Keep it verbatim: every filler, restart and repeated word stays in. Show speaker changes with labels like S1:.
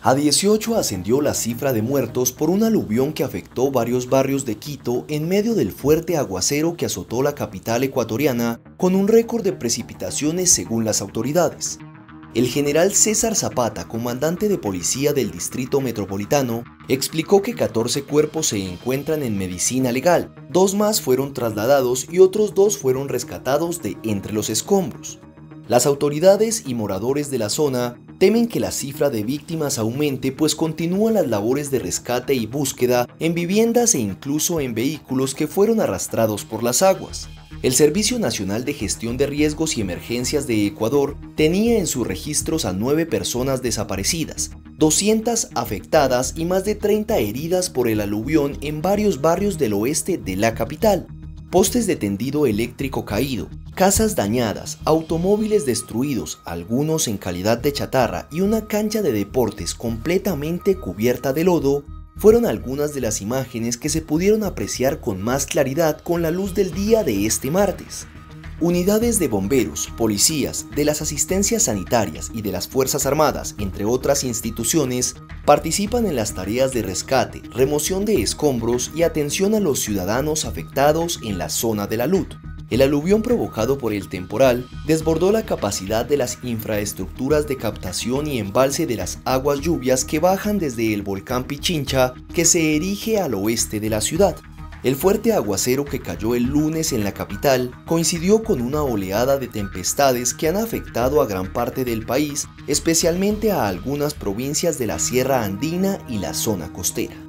S1: A dieciocho ascendió la cifra de muertos por un aluvión que afectó varios barrios de Quito en medio del fuerte aguacero que azotó la capital ecuatoriana con un récord de precipitaciones según las autoridades. El general César Zapata, comandante de policía del Distrito Metropolitano, explicó que catorce cuerpos se encuentran en medicina legal, dos más fueron trasladados y otros dos fueron rescatados de entre los escombros. Las autoridades y moradores de la zona temen que la cifra de víctimas aumente, pues continúan las labores de rescate y búsqueda en viviendas e incluso en vehículos que fueron arrastrados por las aguas. El Servicio Nacional de Gestión de Riesgos y Emergencias de Ecuador tenía en sus registros a nueve personas desaparecidas, doscientas afectadas y más de treinta heridas por el aluvión en varios barrios del oeste de la capital. Postes de tendido eléctrico caído, casas dañadas, automóviles destruidos, algunos en calidad de chatarra y una cancha de deportes completamente cubierta de lodo fueron algunas de las imágenes que se pudieron apreciar con más claridad con la luz del día de este martes. Unidades de bomberos, policías, de las asistencias sanitarias y de las Fuerzas Armadas, entre otras instituciones, participan en las tareas de rescate, remoción de escombros y atención a los ciudadanos afectados en la zona de la L U T. El aluvión provocado por el temporal desbordó la capacidad de las infraestructuras de captación y embalse de las aguas lluvias que bajan desde el volcán Pichincha, que se erige al oeste de la ciudad. El fuerte aguacero que cayó el lunes en la capital coincidió con una oleada de tempestades que han afectado a gran parte del país, especialmente a algunas provincias de la Sierra Andina y la zona costera.